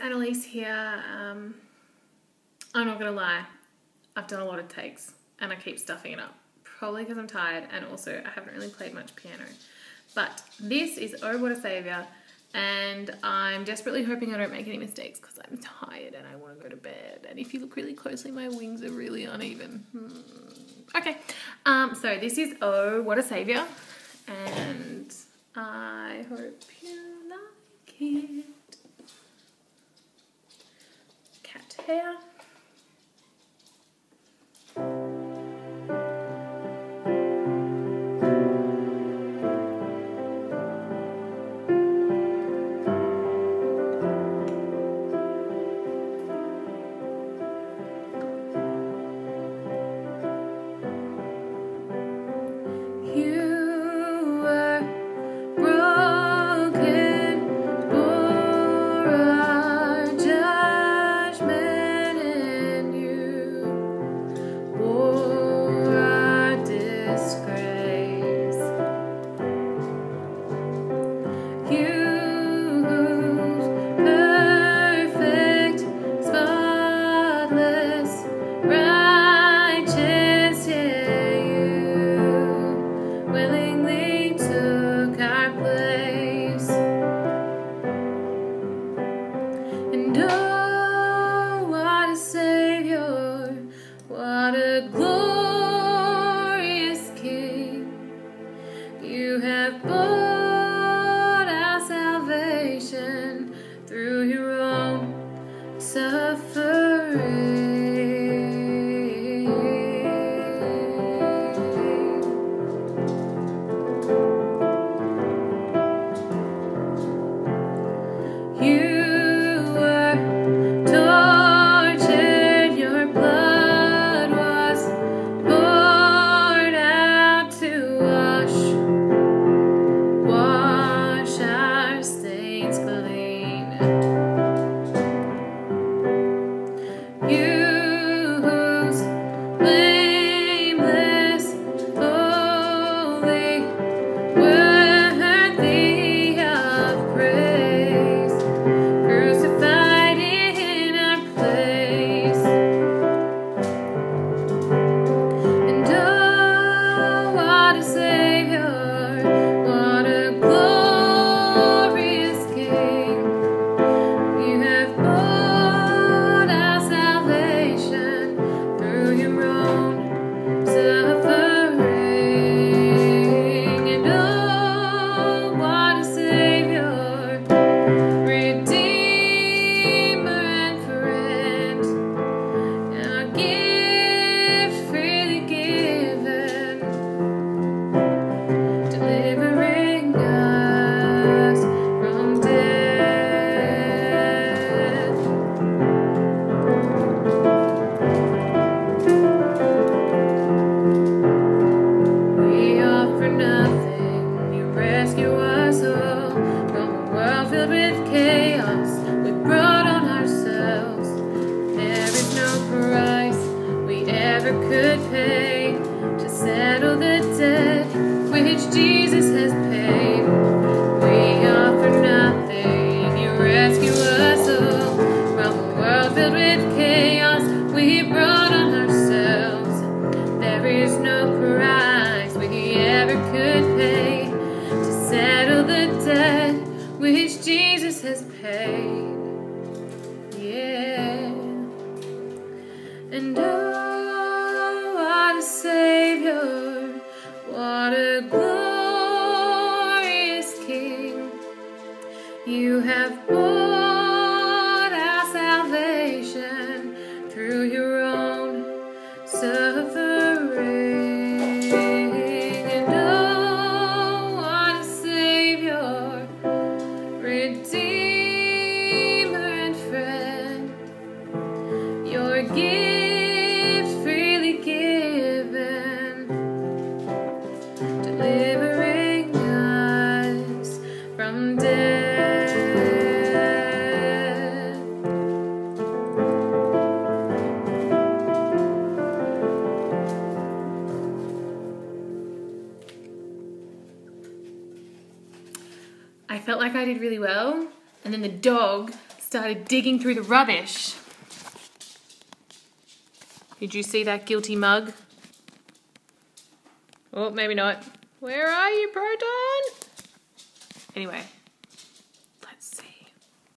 Annalise here. I'm not gonna lie, I've done a lot of takes and I keep stuffing it up. Probably because I'm tired and also I haven't really played much piano. But this is Oh What a Saviour, and I'm desperately hoping I don't make any mistakes because I'm tired and I want to go to bed. And if you look really closely, my wings are really uneven. Okay, so this is Oh What a Saviour, and I hope you like it. Cat hair. I felt like I did really well, and then the dog started digging through the rubbish. Did you see that guilty mug? Oh, maybe not. Where are you, Proton? Anyway,